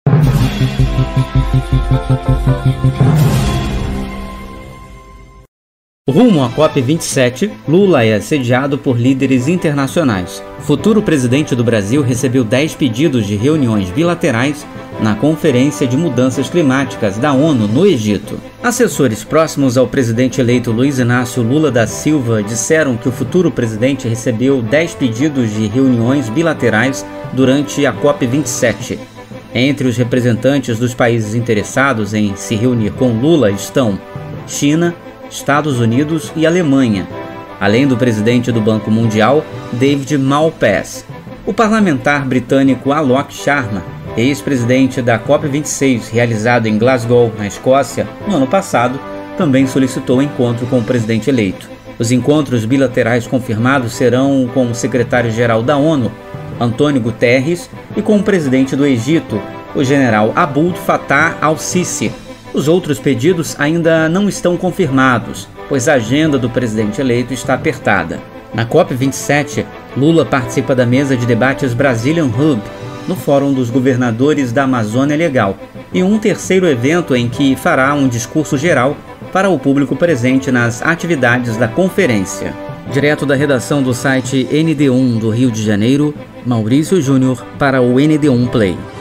Rumo à COP27, Lula é assediado por líderes internacionais. O futuro presidente do Brasil recebeu 10 pedidos de reuniões bilaterais na Conferência de Mudanças Climáticas da ONU no Egito. Assessores próximos ao presidente eleito Luiz Inácio Lula da Silva disseram que o futuro presidente recebeu 10 pedidos de reuniões bilaterais durante a COP27. Entre os representantes dos países interessados em se reunir com Lula estão China, Estados Unidos e Alemanha, além do presidente do Banco Mundial, David Malpass. O parlamentar britânico Alok Sharma, ex-presidente da COP26, realizado em Glasgow, na Escócia, no ano passado, também solicitou o encontro com o presidente eleito. Os encontros bilaterais confirmados serão com o secretário-geral da ONU, Antônio Guterres, e com o presidente do Egito, o general Abdel Fattah al-Sisi. Os outros pedidos ainda não estão confirmados, pois a agenda do presidente eleito está apertada. Na COP27, Lula participa da mesa de debates Brazilian Hub, no Fórum dos Governadores da Amazônia Legal, e um terceiro evento em que fará um discurso geral para o público presente nas atividades da conferência. Direto da redação do site ND1 do Rio de Janeiro, Maurício Júnior para o ND1 Play.